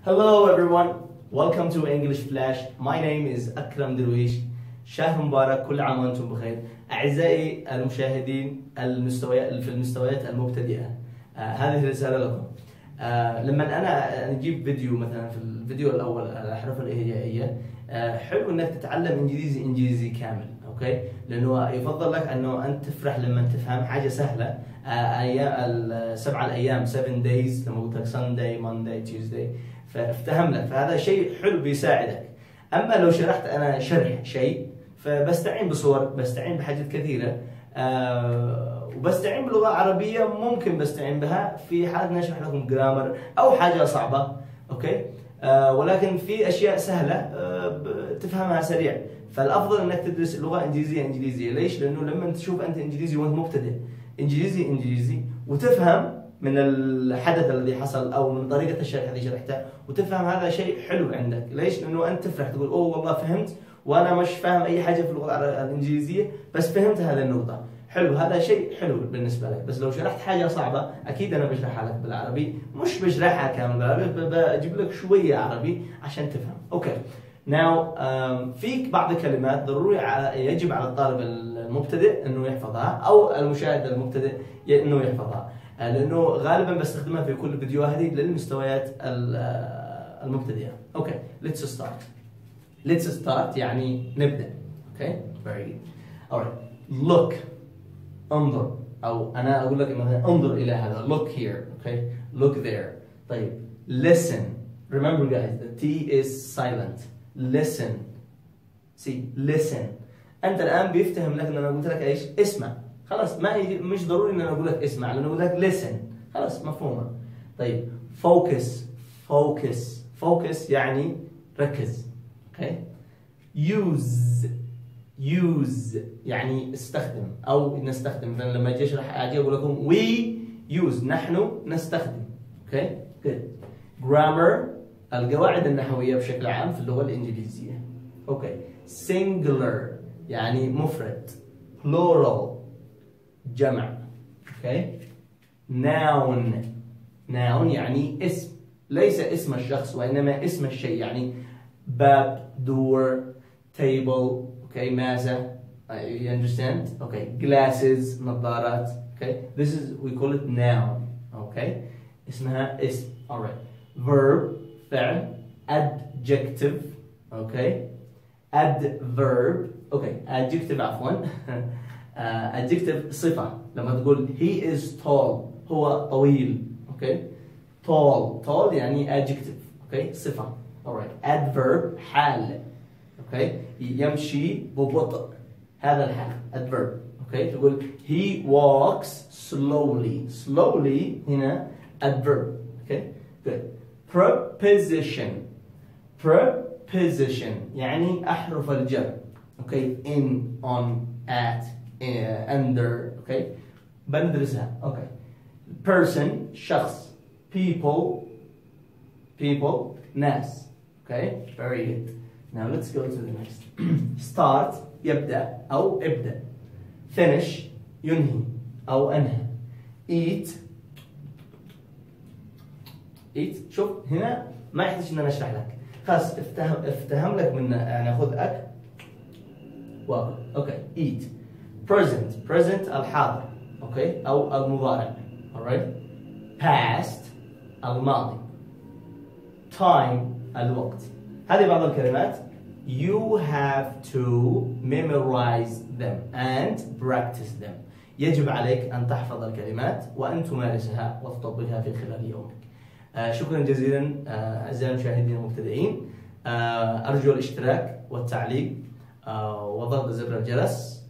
Hello everyone, welcome to English Flash. My name is أكرم درويش. شهر مبارك، كل عام وأنتم بخير. أعزائي المشاهدين في المستويات المبتدئة، هذه رسالة لكم. لما أنا نجيب فيديو مثلا، في الفيديو الأول الأحرف الهجائية، حلو إنك تتعلم إنجليزي كامل، أوكي؟ لأنه يفضل لك إنه أنت تفرح لما تفهم حاجة سهلة. أيام السبعة الأيام 7 days، لما قلت لك Sunday, Monday, Tuesday، فافتهم لك، فهذا شيء حلو بيساعدك. أما لو شرحت أنا شرح شيء، فبستعين بصور، بستعين بحاجات كثيرة، وبستعين بلغة عربية ممكن بستعين بها في حال نشرح لكم جرامر أو حاجة صعبة، أوكي؟ ولكن في أشياء سهلة تفهمها سريع. فالأفضل أنك تدرس لغة إنجليزية. ليش؟ لأنه لما تشوف أنت إنجليزي وأنت مبتدئ، إنجليزي وتفهم من الحدث الذي حصل أو من طريقة الشرح الذي شرحته، وتفهم هذا شيء حلو عندك. ليش؟ لأنه أنت تفرح تقول أوه والله فهمت، وأنا مش فاهم أي حاجة في اللغة الإنجليزية بس فهمت هذه النقطة. حلو، هذا شيء حلو بالنسبة لك. بس لو شرحت حاجة صعبة أكيد أنا بشرحها لك بالعربي، مش بشرحها كامل بالعربي، بجيب لك شوية عربي عشان تفهم. أوكي. Now في بعض الكلمات ضروري يجب على الطالب المبتدئ انه يحفظها، او المشاهد المبتدئ انه يحفظها، لانه غالبا بستخدمها في كل فيديوهاتي للمستويات المبتدئة. اوكي، let's start يعني نبدأ. اوكي، very good. alright, look، انظر، او انا اقول لك مثلا انظر الى هذا، look here. اوكي، look there. طيب listen، remember guys the T is silent. listen. listen. انت الان بيفتهم لك ان انا قلت لك ايش؟ اسمع. خلاص، ما يجي، مش ضروري ان انا اقول لك اسمع، لانه اقول لك listen. خلاص مفهومه. طيب focus يعني ركز. اوكي. use يعني استخدم او نستخدم. مثلا لما اجي اشرح حاجه اقول لكم we use، نحن نستخدم. اوكي، good. grammar القواعد النحوية بشكل عام في اللغة الإنجليزية. أوكي. singular يعني مفرد. plural جمع. أوكي. noun يعني اسم، ليس اسم الشخص وإنما اسم الشيء، يعني باب، door، table. أوكي. ماذا؟ you understand? أوكي. glasses نظارات. أوكي. this is we call it noun. أوكي. اسمها اسم. alright. verb فعل. adjective. اوكي. adverb. اوكي. adjective عفوا. adjective صفة. لما تقول he is tall، هو طويل. اوكي. tall يعني adjective. اوكي، صفة. alright. adverb حال. اوكي، يمشي ببطء، هذا الحال adverb. اوكي، تقول he walks slowly هنا adverb. اوكي، good. preposition يعني أحرف الجر. أوكي. in، on، at، under. أوكي، بندرسها. أوكي. person شخص. people ناس. أوكي، very good. Now let's go to the next. start يبدأ أو ابدأ. finish ينهي أو أنهى. eat. شوف هنا ما يحتاج ان انا اشرح لك، خلاص افتهم لك من يعني خذ اك واكل. اوكي. eat. present الحاضر. اوكي، او المضارع. alright. past الماضي. time الوقت. هذه بعض الكلمات you have to memorize them and practice them. يجب عليك ان تحفظ الكلمات وان تمارسها وتطبقها في خلال يومك. شكرا جزيلا أعزائي المشاهدين المبتدئين. أرجو الاشتراك والتعليق وضغط زر الجرس